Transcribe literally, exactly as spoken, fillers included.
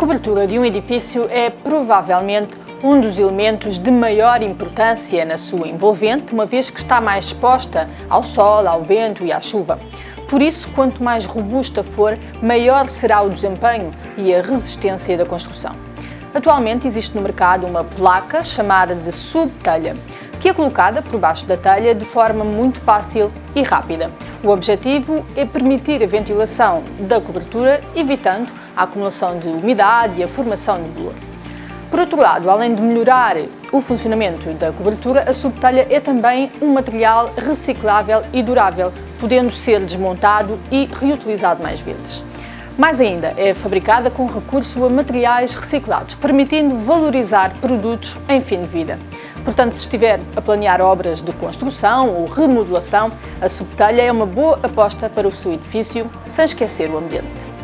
A cobertura de um edifício é provavelmente um dos elementos de maior importância na sua envolvente, uma vez que está mais exposta ao sol, ao vento e à chuva. Por isso, quanto mais robusta for, maior será o desempenho e a resistência da construção. Atualmente existe no mercado uma placa chamada de subtelha, que é colocada por baixo da telha de forma muito fácil e rápida. O objetivo é permitir a ventilação da cobertura, evitando a acumulação de umidade e a formação de bolor. Por outro lado, além de melhorar o funcionamento da cobertura, a subtelha é também um material reciclável e durável, podendo ser desmontado e reutilizado mais vezes. Mais ainda, é fabricada com recurso a materiais reciclados, permitindo valorizar produtos em fim de vida. Portanto, se estiver a planear obras de construção ou remodelação, a subtelha é uma boa aposta para o seu edifício, sem esquecer o ambiente.